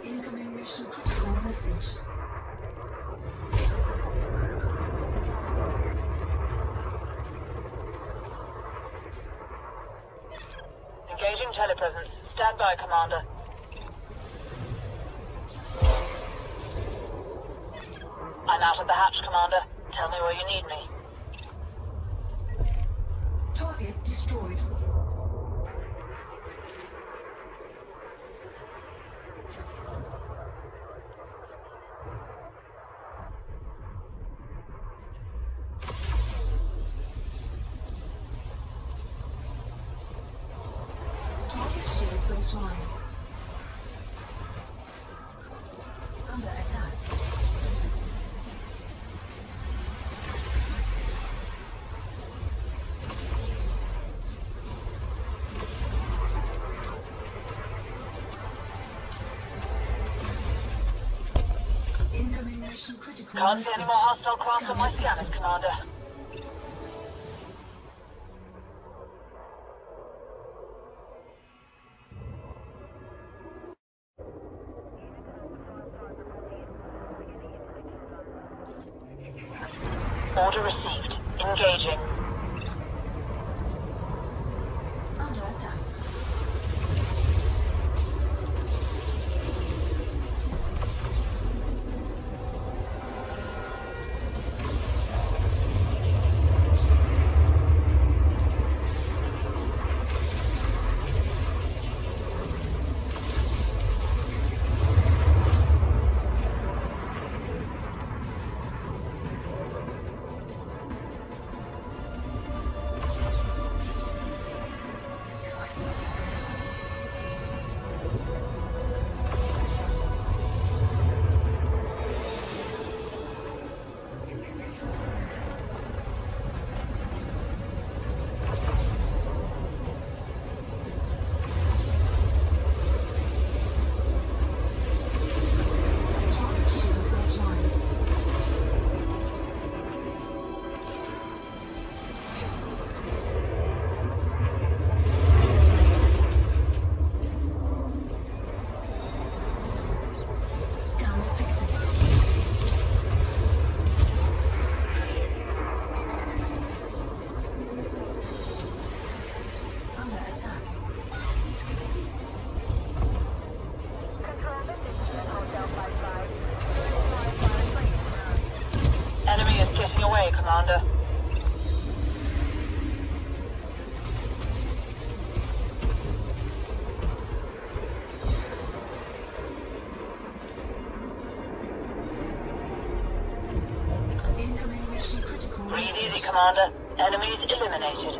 Incoming mission critical message. Engaging telepresence. Stand by, Commander. I'm out of the hatch, Commander. Tell me where you need me. Target destroyed. Target shields offline. Under attack. Incoming mission critical Can't message. see any more hostile craft on my scanners, Commander. Order received. Engaging. Under attack. Target shields offline. Scan detected. Under attack. Enemy is getting away, Commander. Incoming mission critical Breathe easy, message. Commander. Enemies eliminated.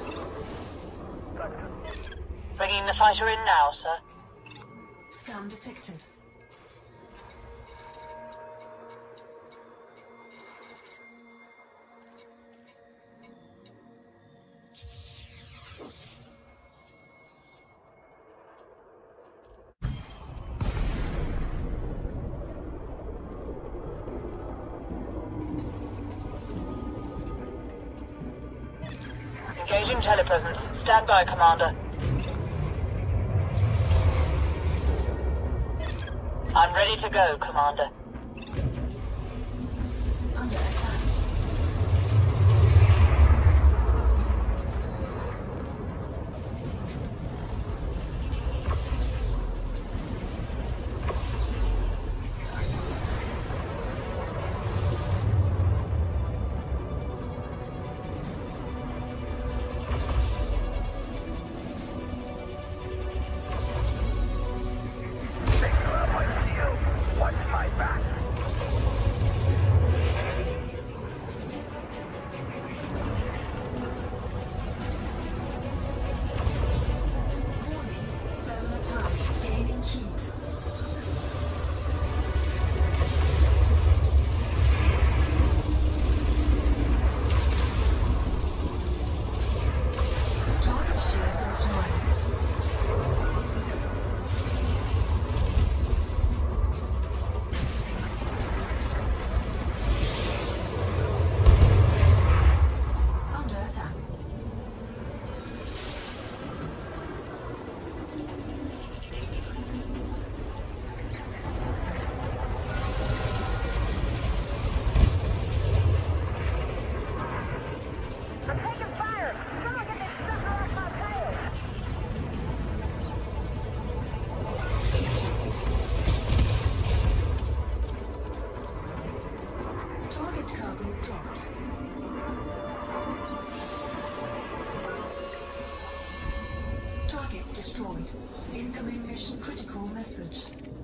Bringing the fighter in now, sir. Scan detected. Engaging telepresence. Stand by, Commander. I'm ready to go, Commander. Under attack. Incoming mission critical message.